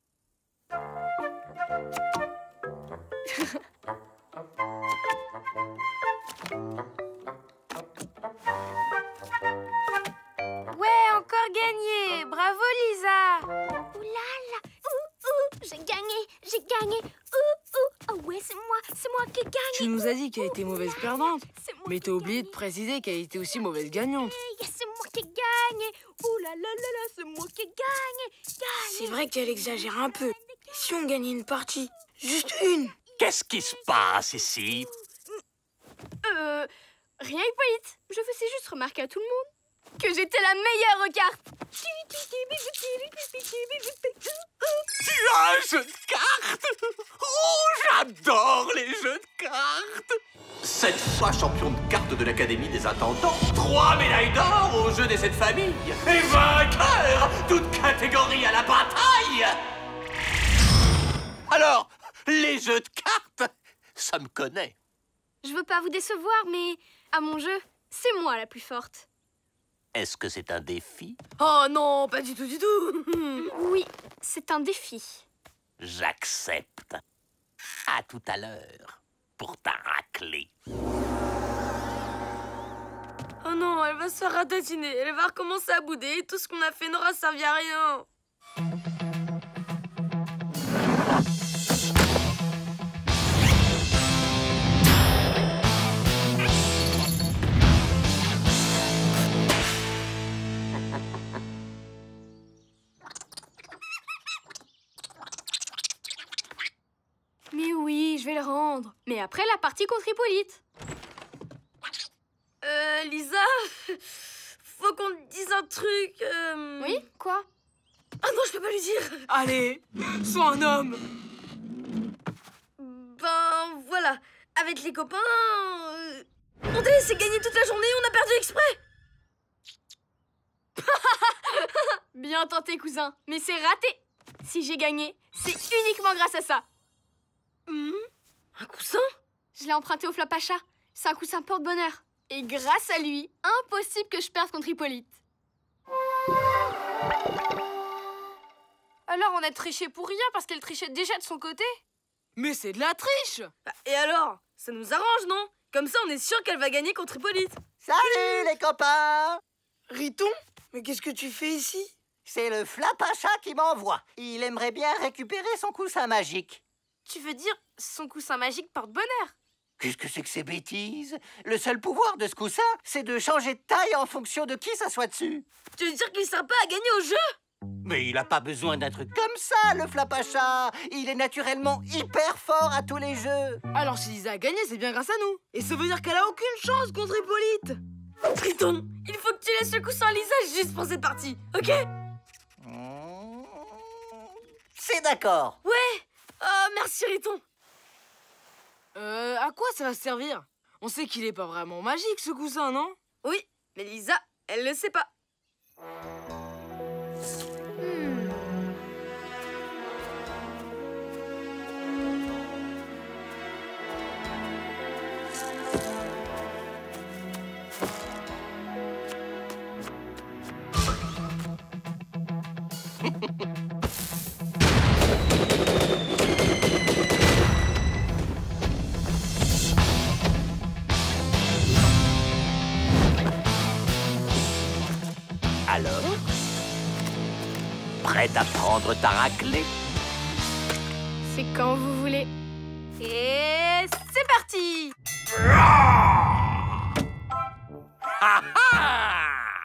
Speaker 4: Ouais, encore gagné! Bravo, Lisa! Ouh là là! J'ai gagné! Oh ouais, c'est moi qui gagne!
Speaker 9: Tu nous as dit qu'elle était mauvaise perdante,
Speaker 4: C'est moi
Speaker 9: mais
Speaker 4: qui
Speaker 9: t'as oublié de
Speaker 4: gagne.
Speaker 9: préciser qu'elle était aussi mauvaise gagnante.
Speaker 4: C'est moi qui gagne! Ouh là là là là, c'est moi qui gagne!
Speaker 9: C'est vrai qu'elle exagère un peu. Si on gagnait une partie, juste une.
Speaker 2: Qu'est-ce qui se passe ici?
Speaker 4: Rien, Hippolyte. Je faisais juste remarquer à tout le monde que j'étais la meilleure aux cartes.
Speaker 2: Tu as un jeu de cartes? Oh, j'adore les jeux de cartes! 7 fois champion de cartes de l'Académie des Intendants, 3 médailles d'or au jeu des 7 familles, et vainqueur, toutes catégories à la bataille! Alors, les jeux de cartes, ça me connaît.
Speaker 4: Je veux pas vous décevoir, mais à mon jeu, c'est moi la plus forte.
Speaker 2: Est-ce que c'est un défi?
Speaker 3: Oh non, pas du tout, du tout.
Speaker 4: Oui, c'est un défi.
Speaker 2: J'accepte. À tout à l'heure, pour ta raclée.
Speaker 7: Oh non, elle va se faire ratatiner. Elle va recommencer à bouder et tout ce qu'on a fait n'aura servi à rien.
Speaker 4: Mais oui, je vais le rendre. Mais après la partie contre Hippolyte.
Speaker 7: Lisa, faut qu'on te dise un truc.
Speaker 4: Oui, quoi?
Speaker 7: Ah non, je peux pas lui dire.
Speaker 9: Allez, sois un homme.
Speaker 7: Ben voilà, avec les copains, on t'a laissé gagner toute la journée, on a perdu exprès.
Speaker 4: Bien tenté, cousin. Mais c'est raté. Si j'ai gagné, c'est uniquement grâce à ça.
Speaker 7: Un coussin?
Speaker 4: Je l'ai emprunté au Flapacha. C'est un coussin porte-bonheur. Et grâce à lui, impossible que je perde contre Hippolyte. Alors on a triché pour rien parce qu'elle trichait déjà de son côté?
Speaker 9: Mais c'est de la triche.
Speaker 7: Et alors? Ça nous arrange, non? Comme ça, on est sûr qu'elle va gagner contre Hippolyte.
Speaker 11: Salut les copains!
Speaker 6: Riton, mais qu'est-ce que tu fais ici?
Speaker 11: C'est le Flapacha qui m'envoie. Il aimerait bien récupérer son coussin magique.
Speaker 4: Tu veux dire son coussin magique porte-bonheur?
Speaker 11: Qu'est-ce que c'est que ces bêtises? Le seul pouvoir de ce coussin, c'est de changer de taille en fonction de qui s'assoit dessus.
Speaker 7: Tu veux dire qu'il sert pas à gagner au jeu?
Speaker 11: Mais il a pas besoin d'un truc comme ça, le Flapacha. Il est naturellement hyper fort à tous les jeux.
Speaker 9: Alors si Lisa a gagné, c'est bien grâce à nous. Et ça veut dire qu'elle a aucune chance contre Hippolyte.
Speaker 7: Triton, il faut que tu laisses le coussin à Lisa juste pour cette partie, ok?
Speaker 11: C'est d'accord.
Speaker 7: Ouais. Oh, merci Riton.
Speaker 9: À quoi ça va servir? On sait qu'il est pas vraiment magique ce coussin, non?
Speaker 7: Oui, mais Lisa, elle le sait pas.
Speaker 2: Alors, prête à prendre ta raclée?
Speaker 4: C'est quand vous voulez. Et c'est parti!
Speaker 2: Ah ah!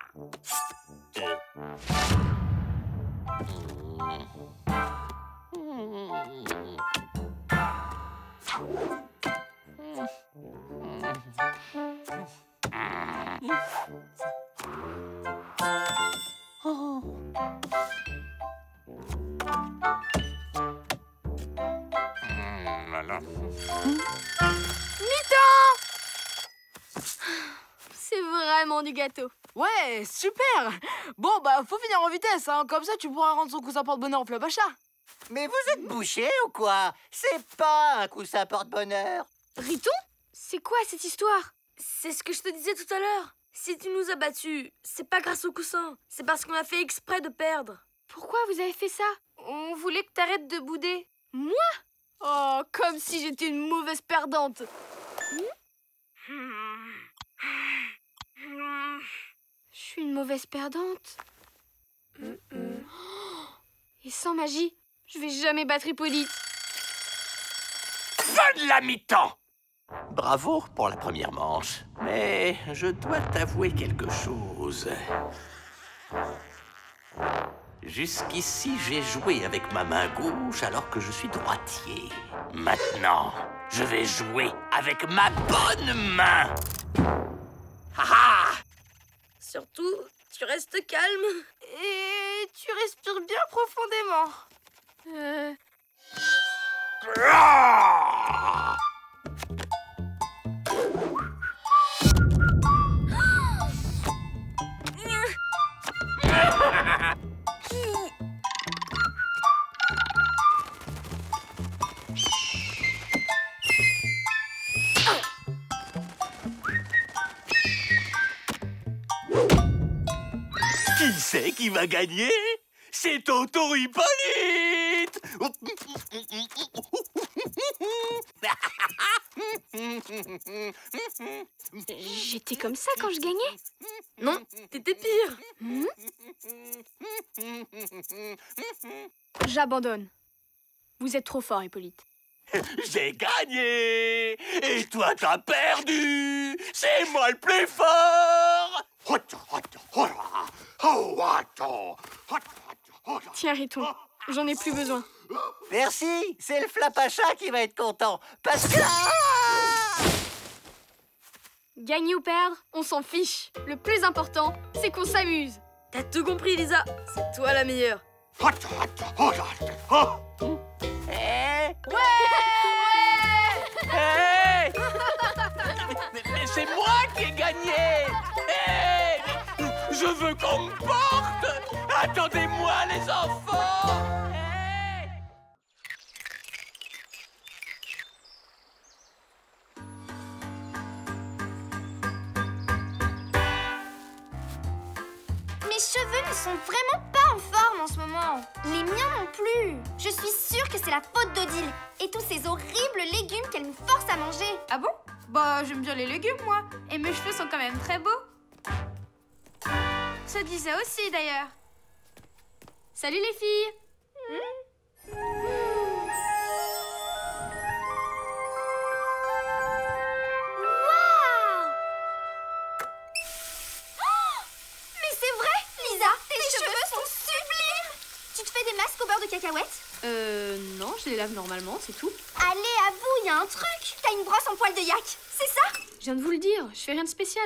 Speaker 4: C'est vraiment du gâteau.
Speaker 9: Ouais, super. Bon, bah, faut finir en vitesse, hein. Comme ça, tu pourras rendre son coussin porte-bonheur au Flapacha.
Speaker 11: Mais vous êtes bouché ou quoi? C'est pas un coussin porte-bonheur.
Speaker 4: Riton? C'est quoi cette histoire?
Speaker 7: C'est ce que je te disais tout à l'heure. Si tu nous as battus, c'est pas grâce au coussin. C'est parce qu'on a fait exprès de perdre.
Speaker 4: Pourquoi vous avez fait ça? On voulait que t'arrêtes de bouder. Moi? Oh, comme si j'étais une mauvaise perdante. Je suis une mauvaise perdante. Et sans magie, je vais jamais battre Hippolyte.
Speaker 2: Fin de la mi-temps! Bravo pour la première manche, mais je dois t'avouer quelque chose. Jusqu'ici, j'ai joué avec ma main gauche alors que je suis droitier. Maintenant, je vais jouer avec ma bonne main. Ha ha!
Speaker 7: Surtout, tu restes calme.
Speaker 4: Et tu respires bien profondément.
Speaker 2: Ah! Qui c'est qui va gagner? C'est Tonton Hippolyte!
Speaker 5: J'étais comme ça quand je gagnais?
Speaker 3: Non, t'étais pire.
Speaker 5: J'abandonne. Vous êtes trop fort, Hippolyte.
Speaker 2: J'ai gagné! Et toi, t'as perdu! C'est moi le plus fort!
Speaker 5: Tiens, Riton, j'en ai plus besoin.
Speaker 11: Merci, c'est le Flapacha qui va être content. Parce que...
Speaker 5: Gagner ou perdre, on s'en fiche. Le plus important, c'est qu'on s'amuse.
Speaker 3: T'as tout compris, Lisa. C'est toi la meilleure.
Speaker 11: Hey,
Speaker 2: Mais c'est moi qui ai gagné! Hey, je veux qu'on me porte! Attendez-moi, les enfants! Hey.
Speaker 8: Mes cheveux ne sont vraiment pas en forme en ce moment. Les miens non plus. Je suis sûre que c'est la faute d'Odile et tous ces horribles légumes qu'elle nous force à manger.
Speaker 4: Ah bon? Bah, j'aime bien les légumes, moi. Et mes cheveux sont quand même très beaux. Ça disait aussi, d'ailleurs. Salut, les filles.
Speaker 8: Waouh! Mais c'est vrai, Lisa, tes cheveux sont sublimes. Tu te fais des masques au beurre de cacahuète?
Speaker 5: Non, je les lave normalement, c'est tout.
Speaker 8: Allez, avoue, il y a un truc. T'as une brosse en poil de yak, c'est ça?
Speaker 5: Je viens de vous le dire, je fais rien de spécial.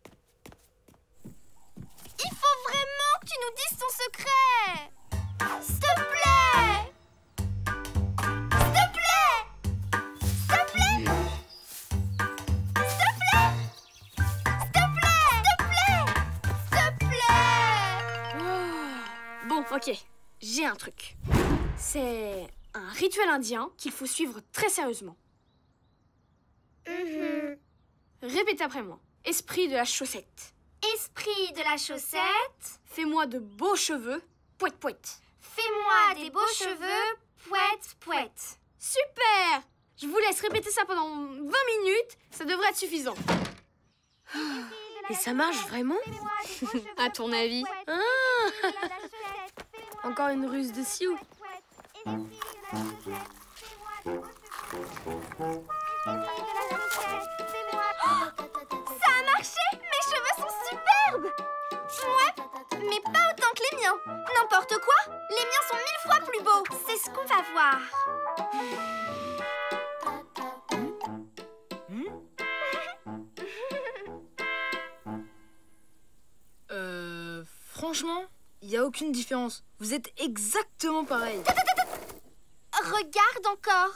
Speaker 8: Il faut vraiment que tu nous dises ton secret. S'il te plaît. S'il te plaît. S'il te plaît. S'il te plaît. S'il te plaît. S'il te plaît.
Speaker 5: Bon, ok, j'ai un truc. C'est un rituel indien qu'il faut suivre très sérieusement. Répétez après moi. Esprit de la chaussette.
Speaker 8: Esprit de la chaussette.
Speaker 5: Fais-moi de beaux cheveux. Pouette, pouette.
Speaker 8: Fais-moi des beaux cheveux. Pouette, pouette.
Speaker 5: Super! Je vous laisse répéter ça pendant 20 minutes. Ça devrait être suffisant.
Speaker 3: Et ça marche vraiment?
Speaker 5: À ton avis?
Speaker 3: Encore une ruse de Sioux.
Speaker 8: Ça a marché! Mes cheveux sont superbes! Ouais, mais pas autant que les miens. N'importe quoi, les miens sont 1000 fois plus beaux. C'est ce qu'on va voir.
Speaker 9: Franchement, il n'y a aucune différence. Vous êtes exactement pareil.
Speaker 8: Regarde encore.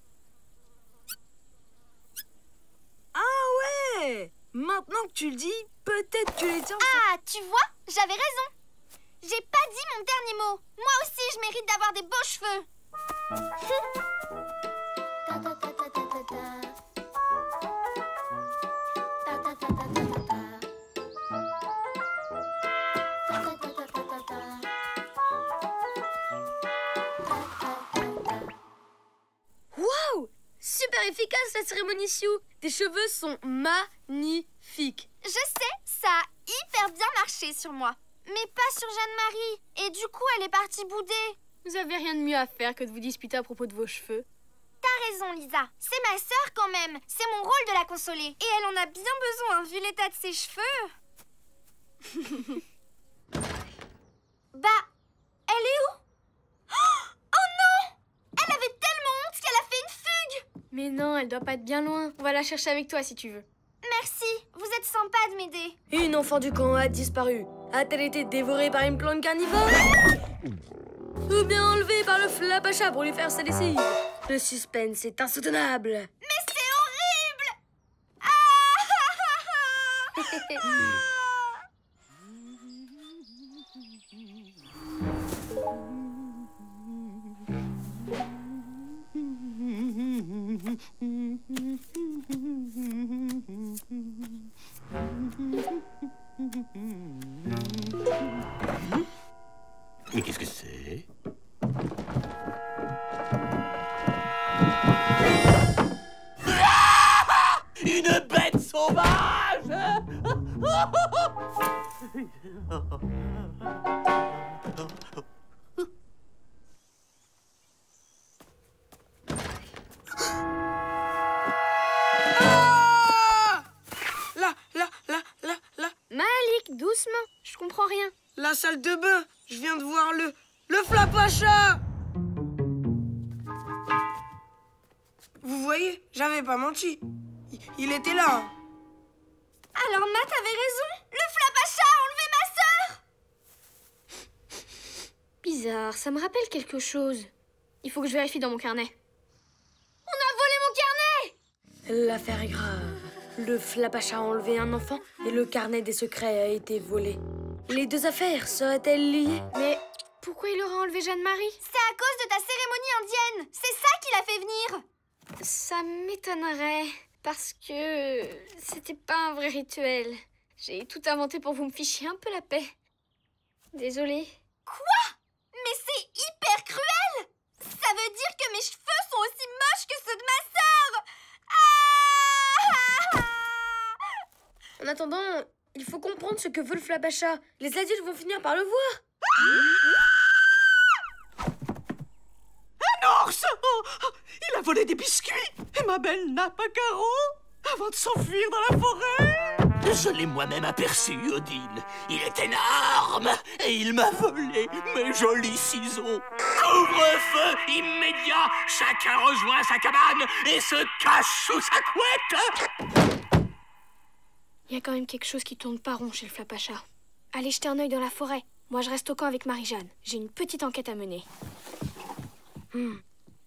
Speaker 9: Ah ouais! Maintenant que tu le dis, peut-être que les tiens...
Speaker 8: Ah, tu vois, j'avais raison. J'ai pas dit mon dernier mot. Moi aussi, je mérite d'avoir des beaux cheveux.
Speaker 3: Waouh! Super efficace la cérémonie Sioux. Tes cheveux sont magnifiques.
Speaker 8: Je sais, ça a hyper bien marché sur moi. Mais pas sur Jeanne-Marie. Et du coup, elle est partie bouder.
Speaker 5: Vous avez rien de mieux à faire que de vous disputer à propos de vos cheveux.
Speaker 8: T'as raison, Lisa. C'est ma sœur quand même. C'est mon rôle de la consoler. Et elle en a bien besoin, vu l'état de ses cheveux. Bah, elle est où? Oh non! Elle avait tellement honte qu'elle a fait une fugue.
Speaker 5: Mais non, elle doit pas être bien loin. On va la chercher avec toi si tu veux.
Speaker 8: Merci, vous êtes sympa de m'aider.
Speaker 3: Une enfant du camp a disparu. A-t-elle été dévorée par une plante carnivore? Ou bien enlevée par le Flapacha pour lui faire sa lessive? Le suspense est insoutenable.
Speaker 8: Mais c'est horrible!
Speaker 2: Mais qu'est-ce que c'est?
Speaker 5: Malik, doucement, je comprends rien.
Speaker 9: La salle de bain, je viens de voir le Flapacha. Vous voyez, j'avais pas menti. Il était là.
Speaker 8: Alors Nat avait raison. Le Flapacha a enlevé ma sœur.
Speaker 5: Bizarre, ça me rappelle quelque chose. Il faut que je vérifie dans mon carnet.
Speaker 8: On a volé mon carnet.
Speaker 7: L'affaire est grave. Le Flapacha a enlevé un enfant et le carnet des secrets a été volé. Les deux affaires seraient-elles liées?
Speaker 5: Mais pourquoi il aurait enlevé Jeanne-Marie?
Speaker 8: C'est à cause de ta cérémonie indienne. C'est ça qui l'a fait venir.
Speaker 5: Ça m'étonnerait, parce que c'était pas un vrai rituel. J'ai tout inventé pour que vous me fichiez un peu la paix. Désolée.
Speaker 8: Quoi? Mais c'est hyper cruel. Ça veut dire que mes cheveux sont aussi moches que ceux de ma sœur.
Speaker 7: En attendant, il faut comprendre ce que veut le Flapacha. Les adultes vont finir par le voir.
Speaker 1: Un ours! Oh, il a volé des biscuits! Et ma belle nappe à carreaux avant de s'enfuir dans la forêt!
Speaker 2: Je l'ai moi-même aperçu, Odile. Il est énorme et il m'a volé mes jolis ciseaux. Couvre-feu immédiat! Chacun rejoint sa cabane et se cache sous sa couette!
Speaker 5: Il y a quand même quelque chose qui tourne pas rond chez le Flapacha. Allez jeter un œil dans la forêt. Moi, je reste au camp avec Marie-Jeanne. J'ai une petite enquête à mener.
Speaker 7: On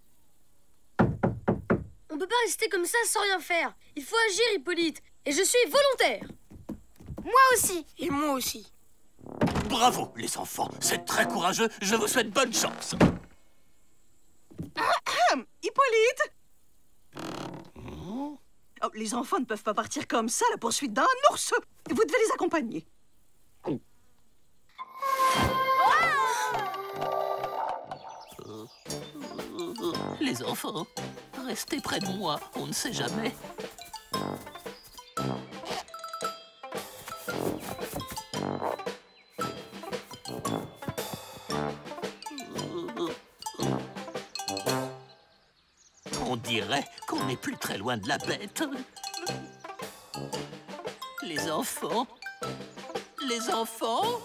Speaker 7: peut pas rester comme ça sans rien faire. Il faut agir, Hippolyte. Et je suis volontaire.
Speaker 8: Moi aussi.
Speaker 9: Et moi aussi.
Speaker 2: Bravo, les enfants. C'est très courageux. Je vous souhaite bonne chance.
Speaker 1: Hippolyte! Oh, les enfants ne peuvent pas partir comme ça à la poursuite d'un ours. Vous devez les accompagner.
Speaker 2: Les enfants, restez près de moi. On ne sait jamais. On dirait qu'on n'est plus très loin de la bête. Les enfants? Les enfants?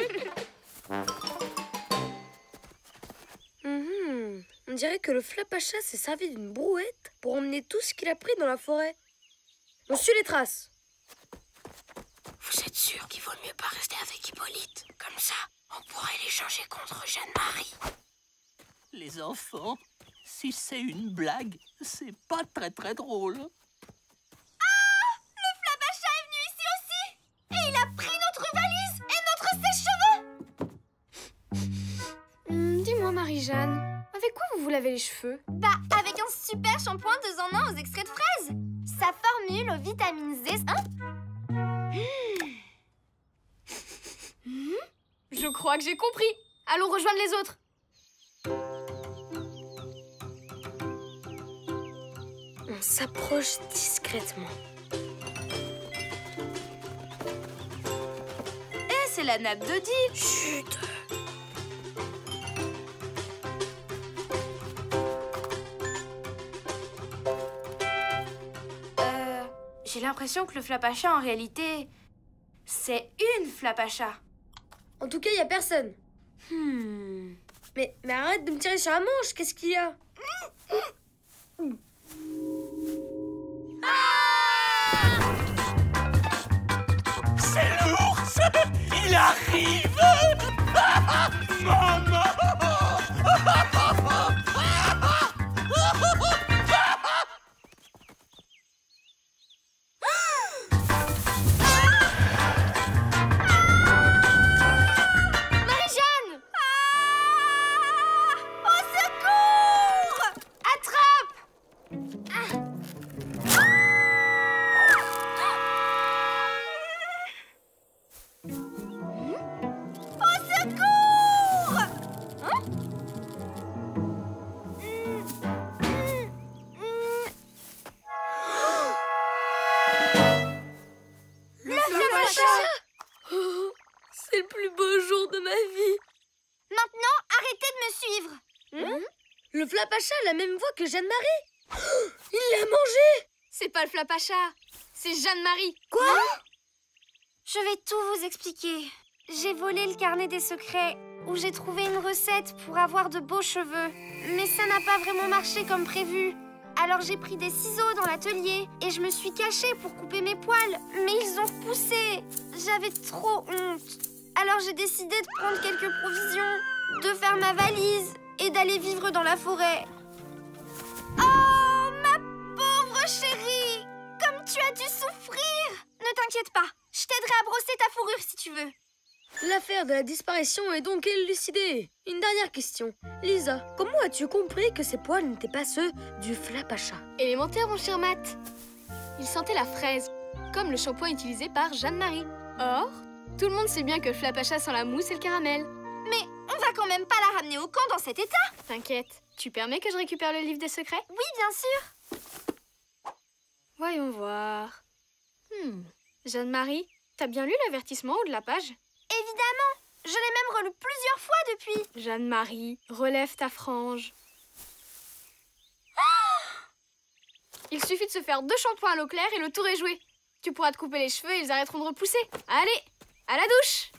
Speaker 7: On dirait que le Flapacha s'est servi d'une brouette pour emmener tout ce qu'il a pris dans la forêt. On suit les traces.
Speaker 3: Vous êtes sûr qu'il vaut mieux pas rester avec Hippolyte? Comme ça, on pourrait l'échanger contre Jeanne-Marie.
Speaker 2: Les enfants, si c'est une blague, c'est pas très drôle.
Speaker 8: Le Flapacha est venu ici aussi. Et il a pris notre valise et notre sèche-cheveux.
Speaker 5: Dis-moi, Marie-Jeanne, avec quoi vous vous lavez les cheveux?
Speaker 8: Bah, avec un super shampoing 2 en 1 aux extraits de fraises. Sa formule aux vitamines Z.
Speaker 5: Je crois que j'ai compris. Allons rejoindre les autres.
Speaker 7: On s'approche discrètement.
Speaker 8: C'est la nappe d'Odile.
Speaker 7: Chut!
Speaker 8: J'ai l'impression que le Flapacha, en réalité, c'est une Flapacha.
Speaker 7: En tout cas, il y a personne. Mais arrête de me tirer sur la manche, qu'est-ce qu'il y a?
Speaker 2: C'est l'ours! Il arrive! Maman!
Speaker 8: Marie-Jeanne! Au secours! Attrape!
Speaker 7: plus beau jour de ma vie.
Speaker 8: Maintenant, arrêtez de me suivre.
Speaker 7: Le Flapacha a la même voix que Jeanne-Marie. Il l'a mangé.
Speaker 4: C'est pas le Flapacha, c'est Jeanne-Marie.
Speaker 7: Quoi?
Speaker 8: Je vais tout vous expliquer. J'ai volé le carnet des secrets où j'ai trouvé une recette pour avoir de beaux cheveux. Mais ça n'a pas vraiment marché comme prévu. Alors j'ai pris des ciseaux dans l'atelier et je me suis cachée pour couper mes poils. Mais ils ont repoussé. J'avais trop honte. Alors j'ai décidé de prendre quelques provisions, de faire ma valise et d'aller vivre dans la forêt. Oh, ma pauvre chérie! Comme tu as dû souffrir! Ne t'inquiète pas, je t'aiderai à brosser ta fourrure si tu veux.
Speaker 7: L'affaire de la disparition est donc élucidée. Une dernière question. Lisa, comment as-tu compris que ces poils n'étaient pas ceux du Flapacha?
Speaker 4: Élémentaire, mon cher Matt. Il sentait la fraise, comme le shampoing utilisé par Jeanne-Marie. Or, tout le monde sait bien que le Flapacha sent la mousse et le caramel.
Speaker 8: Mais on va quand même pas la ramener au camp dans cet état.
Speaker 4: T'inquiète, tu permets que je récupère le livre des secrets?
Speaker 8: Oui, bien sûr.
Speaker 4: Voyons voir. Jeanne-Marie, t'as bien lu l'avertissement au haut de la page?
Speaker 8: Évidemment, je l'ai même relu plusieurs fois depuis.
Speaker 4: Jeanne-Marie, relève ta frange. Il suffit de se faire 2 shampoings à l'eau claire et le tour est joué. Tu pourras te couper les cheveux et ils arrêteront de repousser. Allez, à la douche!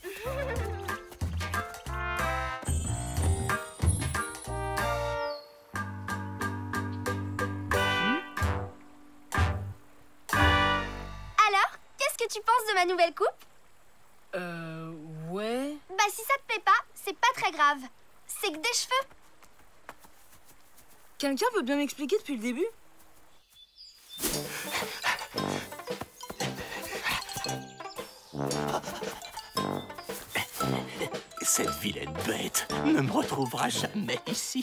Speaker 8: Alors, qu'est-ce que tu penses de ma nouvelle coupe?
Speaker 9: Ouais.
Speaker 8: Bah si ça te plaît pas, c'est pas très grave. C'est que des cheveux.
Speaker 9: Quelqu'un peut bien m'expliquer depuis le début?
Speaker 2: Cette vilaine bête ne me retrouvera jamais ici.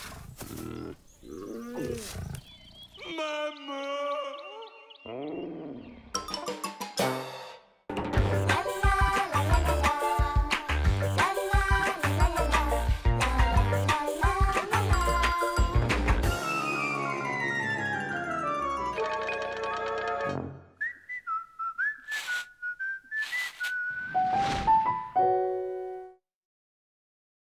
Speaker 2: Maman!